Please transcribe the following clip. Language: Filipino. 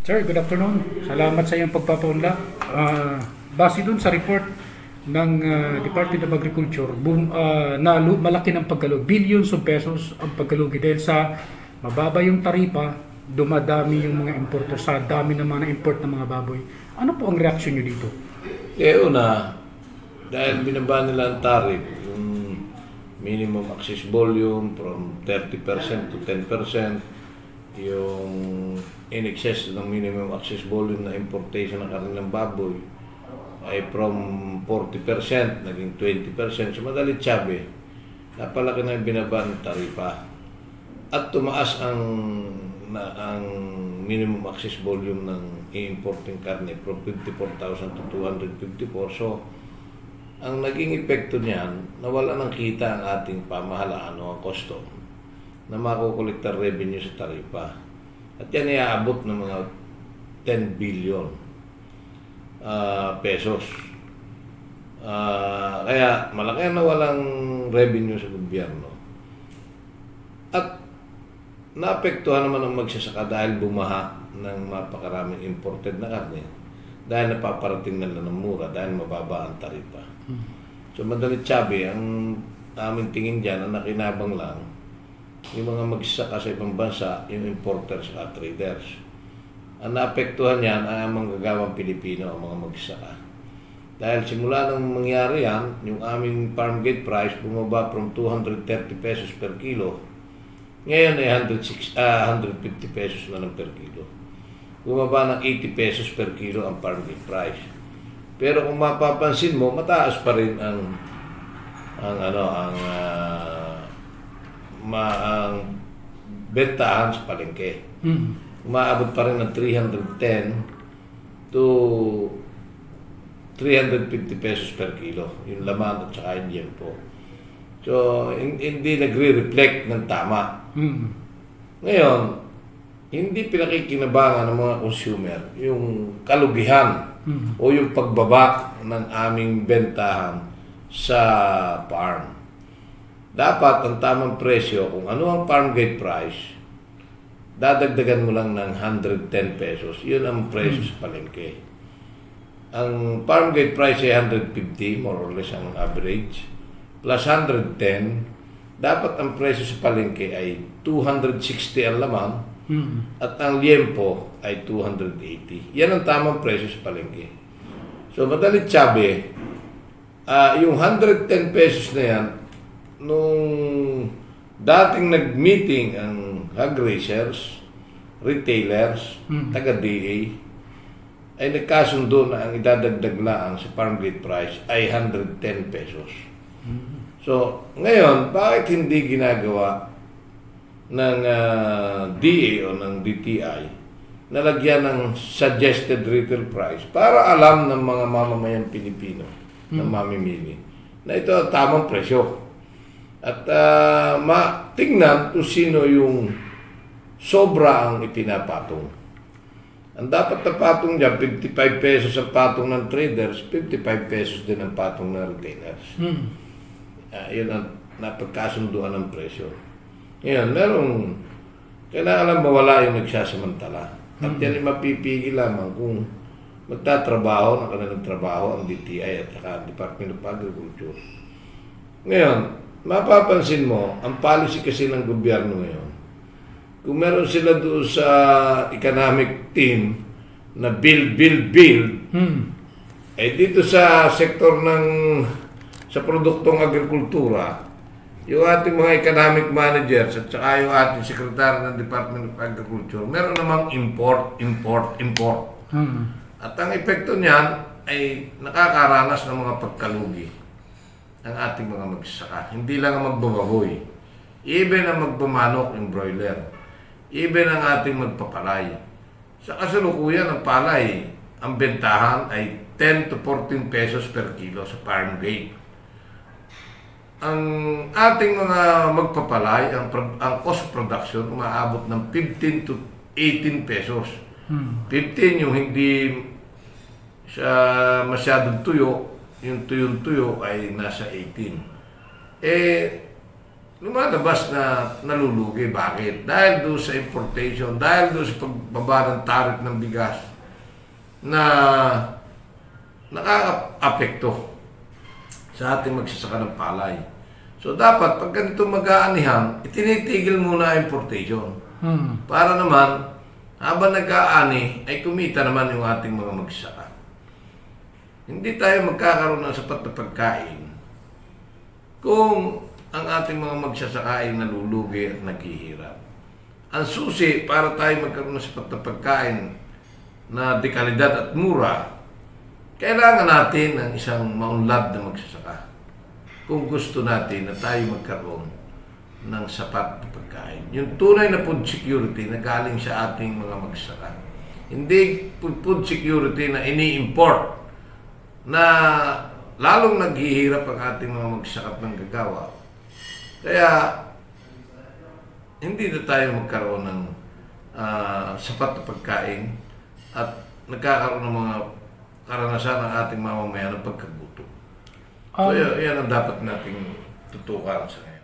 Sir, good afternoon. Salamat sa iyong pagpapaunlak. Base dun sa report ng Department of Agriculture, malaki ng pagkalugi. Billions of pesos ang pagkalugi dahil sa mababa yung taripa, dumadami yung mga importer sa dami ng mga import ng mga baboy. Ano po ang reaksyon nyo dito? Una, dahil binaba nila ang tarif, yung minimum access volume from 30% to 10%, yung in excess ng minimum access volume na importation ng karne ng baboy ay from 40% naging 20%. So madalit sabi, napalaki na yung binaba ng taripa at tumaas ang minimum access volume ng i-importing karne from 54,000 to 254. So ang naging epekto niyan, nawala ng kita ang ating pamahalaan o ang kosto na makukolekta revenue sa taripa. At yan ay aabot ng mga 10 billion pesos. Kaya malaki na walang revenue sa gobyerno. At naapektuhan naman ang magsasaka dahil bumaha ng mapakaraming imported na karne. Dahil napaparating nila ng mura dahil mababa ang taripa. So madalit sabi, ang aming tingin dyan, ang nakinabang lang, yung mga magsasaka sa ibang bansa, yung importers at traders. Ang naapektuhan yan ay ang manggagawang Pilipino, ang mga magsasaka. Dahil simula nang mangyari yan, yung aming farm gate price bumaba from 230 pesos per kilo. Ngayon ay 150 pesos na lang per kilo. Bumaba ng 80 pesos per kilo ang farm gate price. Pero kung mapapansin mo, mataas pa rin ang bentahan sa palengke. Umaabot pa rin ng 310 to 350 pesos per kilo. Yung laman at saka yung liempo. So, hindi nagre-reflect ng tama. Ngayon, hindi pinakikinabangan ng mga consumer yung kalugihan o yung pagbaba ng aming bentahan sa farm. Dapat ang tamang presyo, kung ano ang farm gate price, dadagdagan mo lang ng 110 pesos. Yun ang presyo sa palengke. Ang farm gate price ay 150, more or less ang average, plus 110. Dapat ang presyo sa palengke ay 260 ang laman, at ang liempo ay 280. Yan ang tamang presyo sa palengke. So, madalit sabi, yung 110 pesos na yan, nung dating nag-meeting ang hog raisers, retailers, taga-DA, ay nagkasundo na ang idadagdag lang sa farm gate price ay 110 pesos. So, ngayon, bakit hindi ginagawa ng DA o ng DTI na lagyan ng suggested retail price para alam ng mga mamamayang Pilipino na mamimili na ito ang tamang presyo? At tingnan kung sino yung sobra ang ipinapatong. Ang dapat na patong dyan, 55 pesos ang patong ng traders, 55 pesos din ang patong ng retailers. Yun ang napagkasunduan ng presyo. Ngayon, kailangan mawala yung nagsasamantala. At yan ay mapipigil lamang kung magtatrabaho ng kanilang trabaho ang DTI at saka Department of Agriculture. Ngayon, mapapansin mo, ang policy kasi ng gobyerno ngayon, kung meron sila doon sa economic team na build, eh dito sa sektor sa produktong agrikultura, yung ating mga economic managers at saka yung ating sekretary ng Department of Agriculture, meron namang import. At ang epekto niyan ay nakakaranas ng mga pagkalugi ang ating mga magsasaka. Hindi lang ang magbababoy, even ang magbamanok, yung broiler, even ang ating magpapalay. Sa kasalukuyan ng palay, ang bentahan ay 10 to 14 pesos per kilo sa farm gate. Ang ating mga magpapalay, ang cost of production, umaabot ng 15 to 18 pesos. 15 yung hindi siya masyadong tuyo, yung tuyong-tuyo ay nasa 18. lumalabas na nalulugi. Bakit? Dahil doon sa importation, dahil doon sa pagbaba ng tarif ng bigas na nakaka-apekto sa ating magsasaka ng palay. So dapat pag ganito mag-aanihan, itinitigil muna ang importation. Para naman, habang nag-aani, ay kumita naman yung ating mga magsasaka. Hindi tayo magkakaroon ng sapat na pagkain kung ang ating mga magsasaka ay nalulugi at naghihirap. Ang susi para tayo magkaroon ng sapat na pagkain na dekalidad at mura, kailangan natin ng isang maunlad na magsasaka. Kung gusto natin na tayo magkaroon ng sapat na pagkain. Yung tunay na food security na galing sa ating mga magsasaka. Hindi food security na ini-import na lalong naghihirap ang ating mga magsasaka ng gagawa. Kaya hindi na tayo magkaroon ng sapat na pagkain at nagkakaroon ng mga karanasan ng ating mamamayan ng pagkagutom. So yan ang dapat nating tutukan sa ngayon.